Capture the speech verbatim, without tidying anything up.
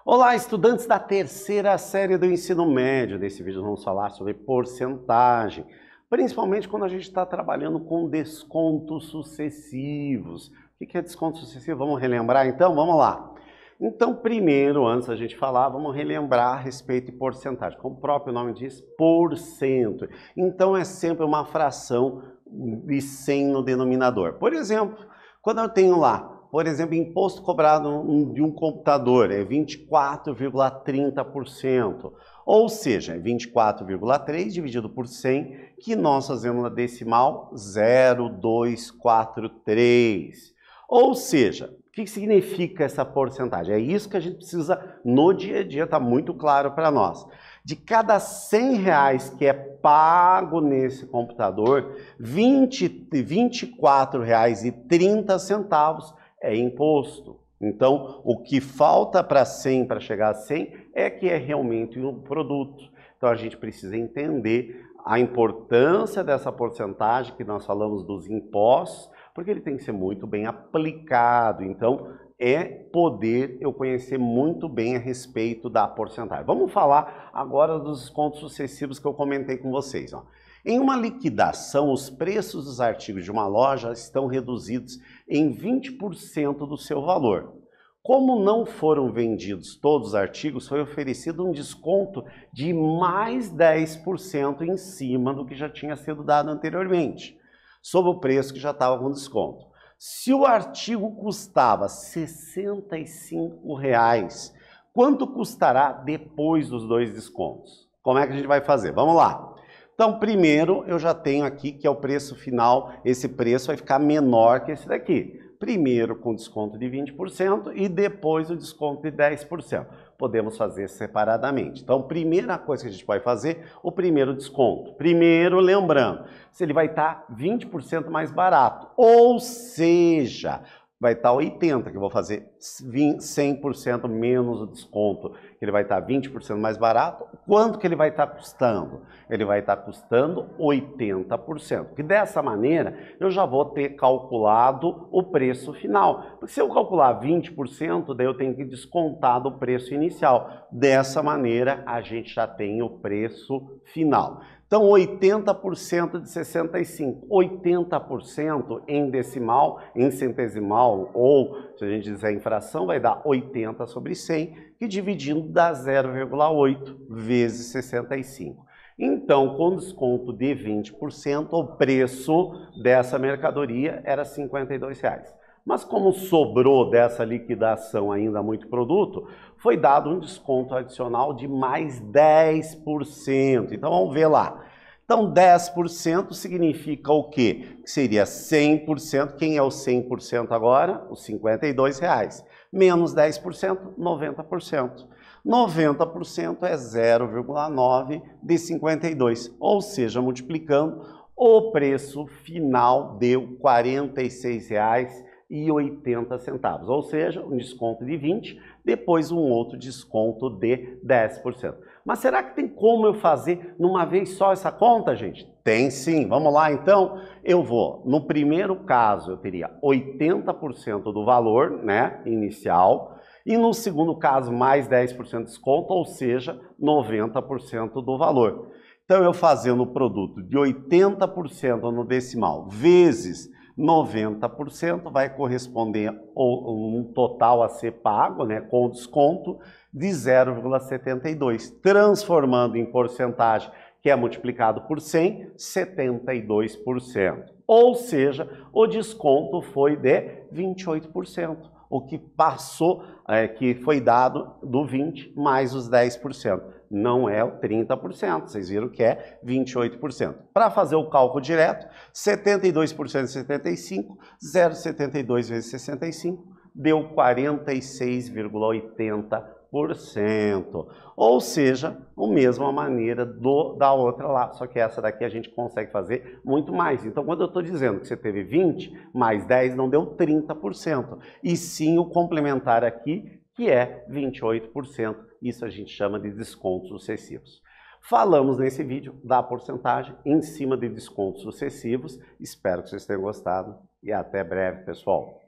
Olá, estudantes da terceira série do ensino médio. Nesse vídeo vamos falar sobre porcentagem, principalmente quando a gente está trabalhando com descontos sucessivos. O que é desconto sucessivo? Vamos relembrar então? Vamos lá. Então, primeiro, antes da gente falar, vamos relembrar a respeito de porcentagem. Como o próprio nome diz, por cento. Então, é sempre uma fração de cem no denominador. Por exemplo, quando eu tenho lá, por exemplo, imposto cobrado de um computador é vinte e quatro vírgula trinta por cento, ou seja, é vinte e quatro vírgula três dividido por cem, que nós fazemos na decimal zero vírgula duzentos e quarenta e três. Ou seja, o que significa essa porcentagem? É isso que a gente precisa no dia a dia, está muito claro para nós. De cada cem reais que é pago nesse computador, vinte, vinte e quatro reais e trinta centavos é imposto. Então, o que falta para cem, para chegar a cem, é que é realmente um produto. Então, a gente precisa entender a importância dessa porcentagem que nós falamos dos impostos, porque ele tem que ser muito bem aplicado. Então, é poder eu conhecer muito bem a respeito da porcentagem. Vamos falar agora dos descontos sucessivos que eu comentei com vocês. Ó. Em uma liquidação, os preços dos artigos de uma loja estão reduzidos em vinte por cento do seu valor. Como não foram vendidos todos os artigos, foi oferecido um desconto de mais dez por cento em cima do que já tinha sido dado anteriormente, sobre o preço que já estava com desconto. Se o artigo custava sessenta e cinco reais, quanto custará depois dos dois descontos? Como é que a gente vai fazer? Vamos lá. Então, primeiro, eu já tenho aqui que é o preço final, esse preço vai ficar menor que esse daqui. Primeiro com desconto de vinte por cento e depois o desconto de dez por cento. Podemos fazer separadamente. Então, primeira coisa que a gente pode fazer, o primeiro desconto. Primeiro, lembrando, se ele vai estar vinte por cento mais barato, ou seja, vai estar oitenta por cento, que eu vou fazer cem por cento menos o desconto, que ele vai estar vinte por cento mais barato. Quanto que ele vai estar custando? Ele vai estar custando oitenta por cento. Que dessa maneira, eu já vou ter calculado o preço final. Porque se eu calcular vinte por cento, daí eu tenho que descontar do preço inicial. Dessa maneira, a gente já tem o preço final. Então, oitenta por cento de sessenta e cinco, oitenta por cento em decimal, em centesimal, ou se a gente dizer em fração, vai dar oitenta sobre cem, que dividindo dá zero vírgula oito vezes sessenta e cinco. Então, com desconto de vinte por cento, o preço dessa mercadoria era cinquenta e dois reais. Mas como sobrou dessa liquidação ainda muito produto, foi dado um desconto adicional de mais dez por cento. Então vamos ver lá. Então dez por cento significa o quê? Que seria cem por cento. Quem é o cem por cento agora? Os cinquenta e dois reais. Menos dez por cento, noventa por cento. noventa por cento é zero vírgula nove de cinquenta e dois. Ou seja, multiplicando, o preço final deu quarenta e seis reais e oitenta centavos, ou seja, um desconto de vinte por cento, depois um outro desconto de dez por cento. Mas será que tem como eu fazer numa vez só essa conta, gente? Tem sim, vamos lá então. Eu vou, no primeiro caso, eu teria oitenta por cento do valor, né, inicial, e no segundo caso, mais dez por cento de desconto, ou seja, noventa por cento do valor. Então, eu fazendo o produto de oitenta por cento no decimal vezes noventa por cento vai corresponder a um total a ser pago, né, com desconto de zero vírgula setenta e dois, transformando em porcentagem, que é multiplicado por cem, setenta e dois por cento. Ou seja, o desconto foi de vinte e oito por cento, o que passou, é, que foi dado do vinte mais os dez por cento. Não é o trinta por cento, vocês viram que é vinte e oito por cento. Para fazer o cálculo direto, setenta e dois por cento de setenta e cinco, zero vírgula setenta e dois vezes sessenta e cinco, deu quarenta e seis vírgula oitenta por cento. Ou seja, a mesma maneira do, da outra lá, só que essa daqui a gente consegue fazer muito mais. Então, quando eu estou dizendo que você teve vinte mais dez, não deu trinta por cento, e sim o complementar aqui, que é vinte e oito por cento. Isso a gente chama de descontos sucessivos. Falamos nesse vídeo da porcentagem em cima de descontos sucessivos. Espero que vocês tenham gostado e até breve, pessoal.